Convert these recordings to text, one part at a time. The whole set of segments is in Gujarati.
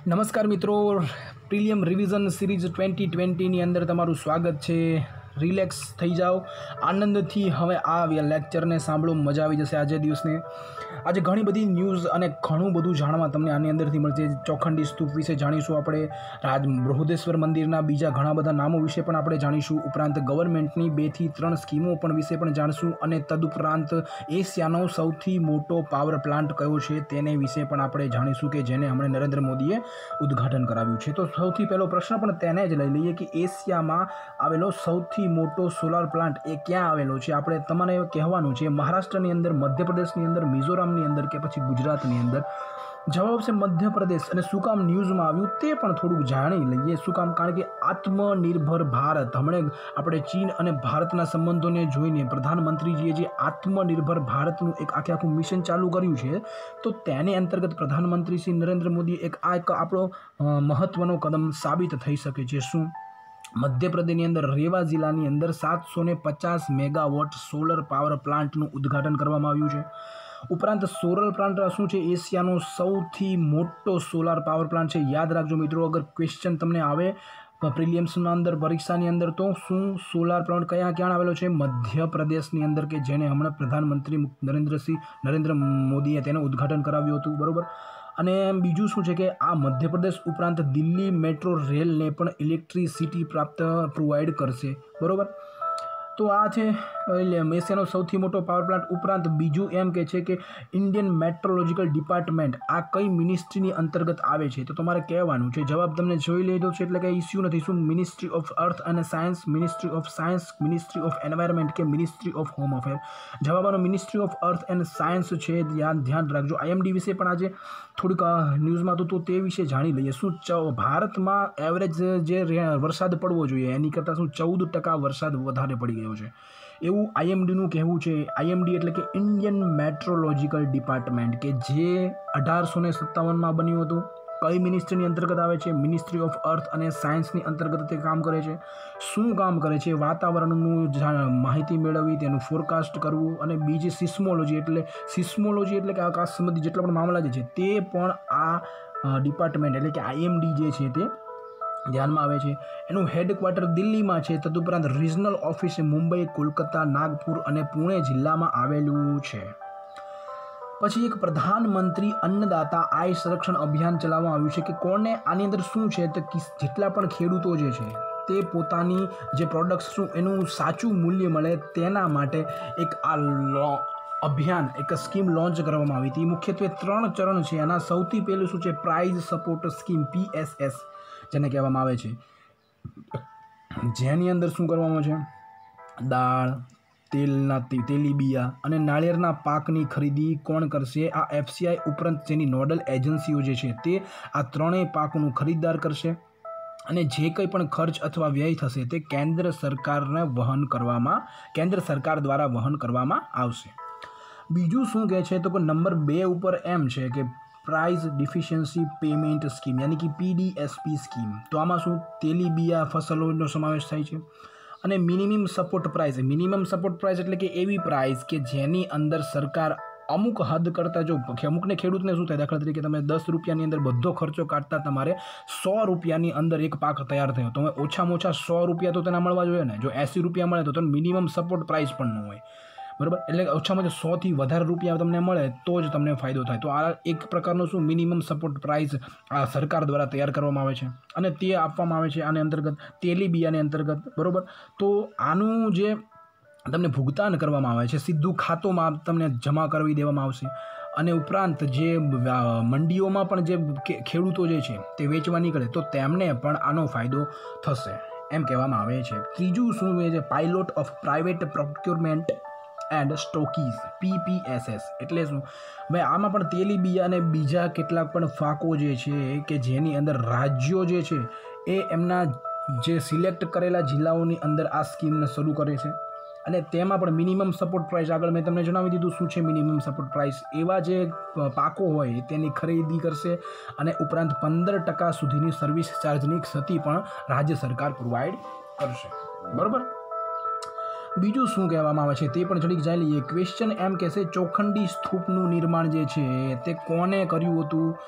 નમસ્કાર મિત્રો, પ્રિલિયમ રિવિઝન સિરીઝ 2020ની અંદર તમારું સ્વાગત છે। રિલેક્સ થઈ જાઓ, આનંદથી હવે આ લેક્ચરને સાંભળો, મજા આવી જશે। આજે દિવસને આજે ઘણી બધી ન્યૂઝ અને ઘણું બધું જાણવા તમને આની અંદરથી મળશે। ચોખંડી સ્તૂપ વિશે જાણીશું આપણે, બૃહદેશ્વર મંદિરના બીજા ઘણા બધા નામો વિશે પણ આપણે જાણીશું। ઉપરાંત ગવર્મેન્ટની 2 થી 3 સ્કીમો પણ વિશે પણ જાણીશું અને તદુપરાંત એશિયાનો સૌથી મોટો પાવર પ્લાન્ટ કયો છે તેને વિશે પણ આપણે જાણીશું કે જેને હમણાં નરેન્દ્ર મોદીએ ઉદ્ઘાટન કરાવ્યું છે। તો સૌથી પહેલો પ્રશ્ન પણ તેને જ લઈ લઈએ કે એશિયામાં આવેલો સૌથી મોટો સોલાર પ્લાન્ટ એ ક્યાં આવેલો છે? આપણે તમારે કહેવાનું છે મહારાષ્ટ્રની અંદર, મધ્યપ્રદેશની અંદર, મિઝોરમની અંદર કે પછી ગુજરાતની અંદર? જવાબ છે મધ્યપ્રદેશ। અને શું કામ ન્યૂઝમાં આવ્યું તે પણ થોડુંક જાણી લઈએ। શું કામ? કારણ કે આત્મનિર્ભર ભારત, હમણાં આપણે ચીન અને ભારતના સંબંધોને જોઈને પ્રધાનમંત્રીજીએ જે આત્મનિર્ભર ભારતનું એક આખું મિશન ચાલુ કર્યું છે, તો તેને અંતર્ગત પ્રધાનમંત્રી શ્રી નરેન્દ્ર મોદી એક આપણો મહત્વનો કદમ સાબિત થઈ શકે છે। શું? મધ્યપ્રદેશની અંદર રેવા જિલ્લાની અંદર 750 મેગાવોટ સોલર પાવર પ્લાન્ટનું ઉદ્ઘાટન કરવામાં આવ્યું છે। ઉપરાંત સોલર પ્લાન્ટ શું છે? એશિયાનો સૌથી મોટો સોલાર પાવર પ્લાન્ટ છે। યાદ રાખજો મિત્રો, અગર ક્વેશ્ચન તમને આવે પ્રિલિયમ્સના અંદર, પરીક્ષાની અંદર, તો શું સોલાર પ્લાન્ટ ક્યાં આવેલો છે? મધ્યપ્રદેશની અંદર, કે જેને હમણાં પ્રધાનમંત્રી નરેન્દ્ર મોદીએ તેનું ઉદ્ઘાટન કરાવ્યું હતું, બરાબર। અને બીજું શું છે કે આ મધ્યપ્રદેશ ઉપરાંત દિલ્હી મેટ્રો રેલને પણ ઇલેક્ટ્રિસિટી પ્રોવાઈડ કરશે, બરાબર। તો આ છે એશિયાનો સૌથી મોટો પાવર પ્લાન્ટ। ઉપરાંત બીજું એમ કે છે કે ઇન્ડિયન મેટ્રોલોજીકલ ડિપાર્ટમેન્ટ આ કઈ મિનિસ્ટ્રીની અંતર્ગત આવે છે? તો તમારે કહેવાનું છે, જવાબ તમને જોઈ લીધો છે એટલે કંઈ ઇસ્યુ નથી। શું? મિનિસ્ટ્રી ઓફ અર્થ અને science, ministry of science, ministry of environment કે મિનિસ્ટ્રી ઓફ હોમ અફેર? જવાબનો ministry of earth and science છે। ધ્યાન રાખજો। IMD વિશે પણ આજે થોડીક ન્યૂઝમાં તો તે વિશે જાણી લઈએ। શું ભારતમાં એવરેજ જે વરસાદ પડવો જોઈએ એની કરતાં શું 14% વરસાદ વધારે પડી ગયો છે એવું IMDનું કહેવું છે। IMD એટલે કે ઇન્ડિયન મેટ્રોલોજીકલ ડિપાર્ટમેન્ટ, કે જે 1857માં બન્યું હતું। કઈ મિનિસ્ટ્રીની અંતર્ગત આવે છે? મિનિસ્ટ્રી ઓફ અર્થ અને સાયન્સની અંતર્ગત તે કામ કરે છે। શું કામ કરે છે? વાતાવરણનું માહિતી મેળવવી, તેનું ફોરકાસ્ટ કરવું, અને બીજી સિસ્મોલોજી એટલે કે આકાશ સંબંધી જેટલા પણ મામલા જે છે તે પણ આ ડિપાર્ટમેન્ટ એટલે કે IMD જે છે તે ધ્યાનમાં આવે છે। એનું હેડક્વાર્ટર દિલ્હીમાં છે। તદુપરાંત રિજનલ ઓફિસ મુંબઈ, કોલકાતા, નાગપુર અને પુણે જિલ્લામાં આવેલું છે। પછી એક પ્રધાનમંત્રી અન્નદાતા આય સંરક્ષણ અભિયાન ચલાવવામાં આવ્યું છે કે કોને? આની અંદર શું છે તો જેટલા પણ ખેડૂતો જે છે તે પોતાની જે પ્રોડક્ટ્સ શું એનું સાચું મૂલ્ય મળે તેના માટે એક અભિયાન, એક સ્કીમ લોન્ચ કરવામાં આવી હતી। મુખ્યત્વે 3 ચરણ છે એના। સૌથી પહેલું શું છે? પ્રાઇઝ સપોર્ટ સ્કીમ, PSS જેને કહેવામાં આવે છે, જેની અંદર શું કરવામાં છે? દાળ, તેલીબિયા અને નાળિયેરના પાકની ખરીદી કોણ કરશે? આ FCI ઉપરાંત જેની નોડલ એજન્સીઓ જે છે તે આ ત્રણેય પાકનું ખરીદદાર કરશે અને જે કંઈ પણ ખર્ચ અથવા વ્યય થશે તે કેન્દ્ર સરકાર દ્વારા વહન કરવામાં આવશે। બીજું શું કહે છે તો કે નંબર 2 ઉપર એમ છે કે પ્રાઇસ ડિફિશિયન્સી પેમેન્ટ સ્કીમ યાની કે PDSP સ્કીમ। તો આમાં શું? તેલીબિયા ફસલોનો સમાવેશ થાય છે। અને મિનિમમ સપોર્ટ પ્રાઇસ એટલે કે એવી પ્રાઇસ કે જેની અંદર સરકાર અમુક હદ કરતાં, જો અમુકને ખેડૂતને શું થાય, દાખલા તરીકે તમે 10 રૂપિયાની અંદર બધો ખર્ચો કાઢતા તમારે 100 રૂપિયાની અંદર એક પાક તૈયાર થયો, તો ઓછામાં ઓછા 100 રૂપિયા તો તેને મળવા જોઈએ ને। જો 80 રૂપિયા મળે તો મિનિમમ સપોર્ટ પ્રાઇસ પણ ન હોય, બરાબર। એટલે ઓછામાં ઓછા 100 થી વધારે રૂપિયા તમને મળે તો જ તમને ફાયદો થાય। તો આ એક પ્રકારનો શું મિનિમમ સપોર્ટ પ્રાઇસ આ સરકાર દ્વારા તૈયાર કરવામાં આવે છે અને તે આપવામાં આવે છે આને અંતર્ગત, તેલીબિયાને અંતર્ગત, બરાબર। તો આનું જે તમને ભુગતાન કરવામાં આવે છે સીધું ખાતોમાં તમને જમા કરવી દેવામાં આવશે। અને ઉપરાંત જે મંડીઓમાં પણ જે ખેડૂતો જે છે તે વેચવા નીકળે તો તેમને પણ આનો ફાયદો થશે એમ કહેવામાં આવે છે। ત્રીજું શું છે? Pilot of private procurement and stockists, PPSS એટલે શું? ભાઈ આમાં પણ તેલીબિયા અને બીજા કેટલાક પણ પાકો જે છે કે જેની અંદર રાજ્યો જે છે એ એમના જે સિલેક્ટ કરેલા જિલ્લાઓની અંદર આ સ્કીમને શરૂ કરે છે અને તેમાં પણ મિનિમમ સપોર્ટ પ્રાઇસ, આગળ મેં તમને જણાવી દીધું શું છે મિનિમમ સપોર્ટ પ્રાઇસ, એવા જે પાકો હોય તેની ખરીદી કરશે અને ઉપરાંત 15% સુધીની સર્વિસ ચાર્જની ક્ષતિ પણ રાજ્ય સરકાર પ્રોવાઈડ કરશે, બરાબર। બીજું શું કહેવામાં આવે છે તે પણ થોડીક જાણી લઈએ। ક્વેશ્ચન એમ કહેશે ચોખંડી સ્તૂપનું નિર્માણ જે છે તે કોને કર્યું હતું?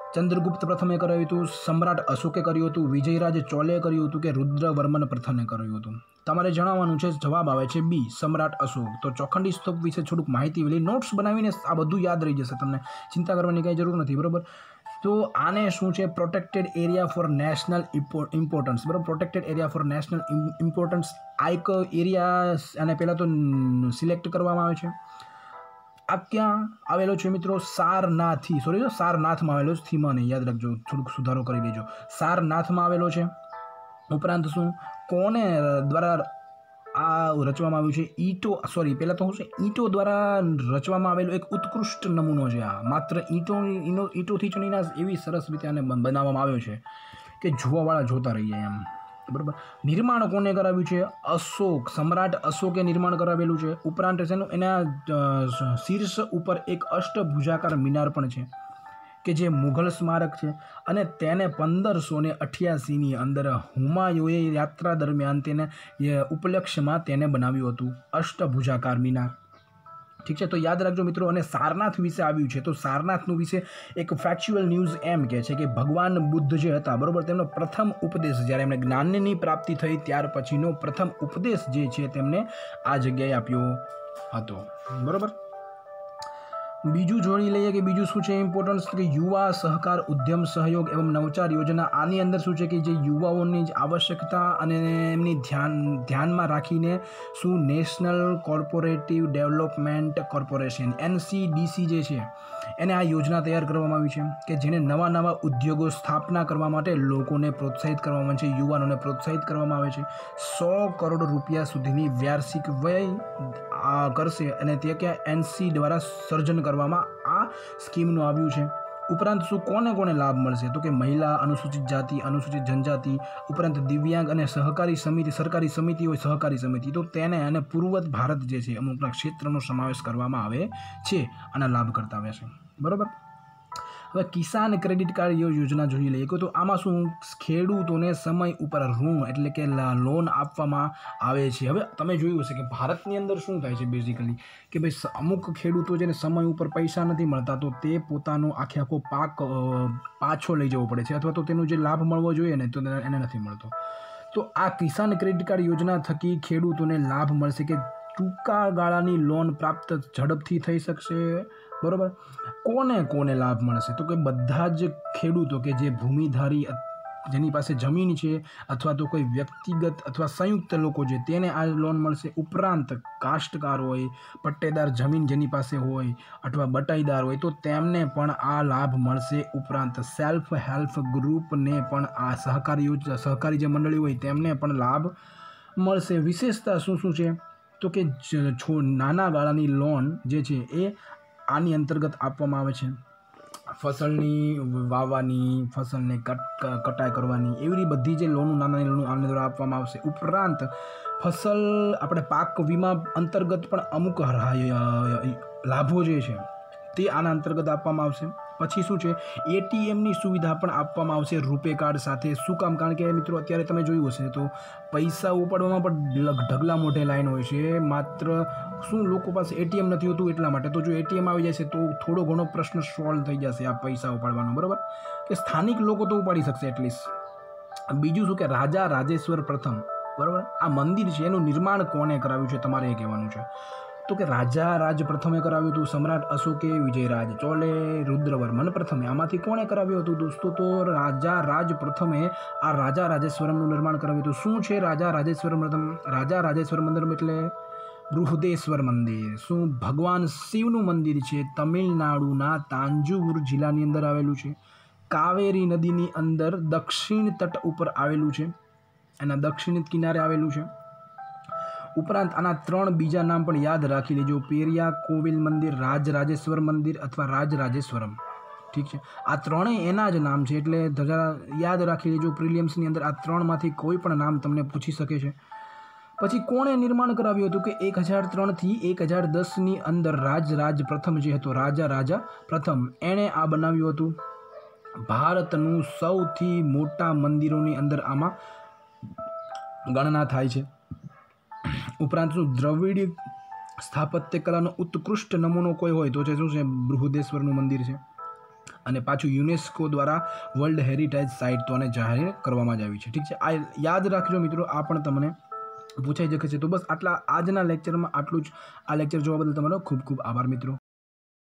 ચંદ્રગુપ્ત પ્રથમે કરાવ્યું હતું, સમ્રાટ અશોકે કર્યું હતું, વિજયરાજ ચોલે કર્યું હતું કે રુદ્રવર્મન પ્રથમે કર્યું હતું? તમારે જણાવવાનું છે. જવાબ આવે છે બી, સમ્રાટ અશોક. તો ચોખંડી સ્તૂપ વિશે થોડુંક માહિતી મળી. નોટ્સ બનાવીને આ બધું યાદ રહી જશે, તમને ચિંતા કરવાની કંઈ જરૂર નથી, બરાબર. તો આને શું છે? Protected area for national importance, બરાબર. Protected area for national importance આ એક એરિયા અને પહેલાં તો સિલેક્ટ કરવામાં આવે છે. આ ક્યાં આવેલો છે મિત્રો? સારનાથમાં આવેલો છે. થીમાં નહીં, યાદ રાખજો, થોડુંક સુધારો કરી દેજો. સારનાથમાં આવેલો છે. ઉપરાંત શું, કોને દ્વારા આ રચવામાં આવ્યું છે? પહેલાં તો શું છે? ઈંટો દ્વારા રચવામાં આવેલો એક ઉત્કૃષ્ટ નમૂનો છે. આ માત્ર ઈંટોથી ચણીને એવી સરસ રીતે આને બનાવવામાં આવ્યો છે કે જોવાવાળા જોતા રહી જાય એમ, બરાબર. નિર્માણ કોને કરાવ્યું છે? અશોક, સમ્રાટ અશોકે નિર્માણ કરાવેલું છે. ઉપરાંત છે એના શીર્ષ ઉપર એક અષ્ટભુજાકાર મિનાર પણ છે કે જે મુઘલ સ્મારક છે, અને તેને 1588ની અંદર હુમાયુએ યાત્રા દરમિયાન તેને ઉપલક્ષ્યમાં તેને બનાવ્યું હતું, અષ્ટભુજાકાર મિનાર. ઠીક છે, તો યાદ રાખજો મિત્રો. અને સારનાથ વિશે આવ્યું છે, તો સારનાથનું વિશે એક ફેક્ચ્યુઅલ ન્યૂઝ એમ કહે છે કે ભગવાન બુદ્ધ જે હતા, બરાબર, તેમનો પ્રથમ ઉપદેશ જ્યારે એમને જ્ઞાનની પ્રાપ્તિ થઈ ત્યાર પછીનો પ્રથમ ઉપદેશ જે છે તેમને આ જગ્યાએ આપ્યો હતો, બરાબર. બીજું જોડી લઈએ કે બીજું શું છે ઇમ્પોર્ટન્સ, કે યુવા સહકાર ઉદ્યમ સહયોગ એવં નવચાર યોજના. આની અંદર શું છે કે જે યુવાઓની જ આવશ્યકતા અને એમની ધ્યાનમાં રાખીને શું national corporative development corporation NCDC જે છે એને આ યોજના તૈયાર કરવામાં આવી છે કે જેને નવા ઉદ્યોગો સ્થાપના કરવા માટે લોકોને પ્રોત્સાહિત કરવામાં આવે છે, યુવાનોને પ્રોત્સાહિત કરવામાં આવે છે. 100 કરોડ રૂપિયા સુધીની વાર્ષિક વ્યય કરશે અને તે ક્યાં NC દ્વારા સર્જન કરવામાં આ સ્કીમનું આવ્યું છે. ઉપરાંત શું કોને લાભ મળશે? તો કે મહિલા, અનુસૂચિત જાતિ, અનુસૂચિત જનજાતિ, ઉપરાંત દિવ્યાંગ અને સરકારી સમિતિ હોય સહકારી સમિતિ, તો તેને અને પૂર્વ ભારત જે છે અમુકના ક્ષેત્રનો સમાવેશ કરવામાં આવે છે, આના લાભ કરતા આવે છે, બરાબર. હવે કિસાન ક્રેડિટ કાર્ડ યોજના જોઈ લઈએ તો આમાં શું ખેડૂતોને સમય ઉપર ઋણ એટલે કે લોન આપવામાં આવે છે. હવે તમે જોયું હશે કે ભારતની અંદર શું થાય છે બેઝિકલી કે ભાઈ અમુક ખેડૂતો જેને સમય ઉપર પૈસા નથી મળતા તો તે પોતાનો આખો પાક પાછો લઈ જવો પડે છે, અથવા તો તેનો જે લાભ મળવો જોઈએ ને તો એને નથી મળતો. તો આ કિસાન ક્રેડિટ કાર્ડ યોજના થકી ખેડૂતોને લાભ મળશે કે ટૂંકા ગાળાની લોન પ્રાપ્ત ઝડપથી થઈ શકશે, બરાબર. કોને લાભ મળશે? તો કે બધા જ ખેડૂતો કે જે ભૂમિધારી જેની પાસે જમીન છે અથવા તો કોઈ વ્યક્તિગત અથવા સંયુક્ત લોકો છે તેને આ લોન મળશે. ઉપરાંત કાસ્ટકાર હોય, પટ્ટેદાર જમીન જેની પાસે હોય અથવા બટાઈદાર હોય તો તેમને પણ આ લાભ મળશે. ઉપરાંત સેલ્ફ હેલ્પ ગ્રુપને પણ આ સહકારી જે મંડળી હોય તેમને પણ લાભ મળશે. વિશેષતા શું છે? તો કે નાના ગાળાની લોન જે છે એ આની અંતર્ગત આપવામાં આવે છે. ફસલની વાવવાની, ફસલને કટાઈ કરવાની, એવી બધી જે નાની લોનો આના દ્વારા આપવામાં આવશે. ઉપરાંત આપણે પાક વીમા અંતર્ગત પણ અમુક લાભો જે છે તે આના અંતર્ગત આપવામાં આવશે. પછી શું છે? ATMની સુવિધા પણ આપવામાં આવશે રૂપે કાર્ડ સાથે. શું કામ? કારણ કે મિત્રો અત્યારે તમે જોયું હશે તો પૈસા ઉપાડવામાં પણ ઢગલા મોઢે લાઈન હોય છે. માત્ર શું લોકો પાસે ATM નથી હોતું એટલા માટે. તો જો ATM આવી જશે તો થોડો ઘણો પ્રશ્ન સોલ્વ થઈ જશે આ પૈસા ઉપાડવાનો, બરાબર, કે સ્થાનિક લોકો તો ઉપાડી શકશે એટલીસ્ટ. બીજું શું કે રાજા રાજેશ્વર પ્રથમ, બરાબર, આ મંદિર છે એનું નિર્માણ કોને કરાવ્યું છે તમારે એ કહેવાનું છે. તો કે રાજા રાજ પ્રથમે કરાવ્યું હતું, સમ્રાટ અશોકે, વિજયરાજ ચોલે, રુદ્રવર્મન પ્રથમે. આમાંથી કોણે કરાવ્યું હતું દોસ્તો? તો રાજા રાજ પ્રથમે આ રાજા રાજેશ્વરમનું નિર્માણ કરાવ્યું હતું. શું છે રાજા રાજેશ્વર મંદિર એટલે બૃહદેશ્વર મંદિર. શું ભગવાન શિવનું મંદિર છે. તમિલનાડુના તાંજુવુર જિલ્લાની અંદર આવેલું છે. કાવેરી નદીની અંદર દક્ષિણ તટ ઉપર આવેલું છે, એના દક્ષિણ કિનારે આવેલું છે. ઉપરાંત આના 3 બીજા નામ પણ યાદ રાખી લેજો: પેરિયા કોવિલ મંદિર, રાજરાજેશ્વર મંદિર અથવા રાજરાજેશ્વરમ. ઠીક છે, આ ત્રણેય એના જ નામ છે એટલે જરા યાદ રાખી લેજો. પ્રિલિયમ્સની અંદર આ 3માંથી કોઈ પણ નામ તમને પૂછી શકે છે. પછી કોણે નિર્માણ કરાવ્યું હતું? કે 1003થી 1010ની અંદર રાજ પ્રથમ જે હતો, રાજા પ્રથમ, એણે આ બનાવ્યું હતું. ભારતનું સૌથી મોટા મંદિરોની અંદર આમાં ગણના થાય છે. ઉપરાંત શું દ્રવિડ સ્થાપત્ય કલાનો ઉત્કૃષ્ટ નમૂનો કોઈ હોય તો શું છે? બૃહદેશ્વરનું મંદિર છે. અને પાછું યુનેસ્કો દ્વારા વર્લ્ડ હેરિટેજ સાઇટ તો આને જાહેર કરવામાં જ આવી છે. ઠીક છે, આ યાદ રાખજો મિત્રો, આ પણ તમને પૂછાઈ શકે છે. તો બસ આટલા આજના લેક્ચરમાં આટલું જ. આ લેક્ચર જોવા બદલ તમારો ખૂબ ખૂબ આભાર મિત્રો.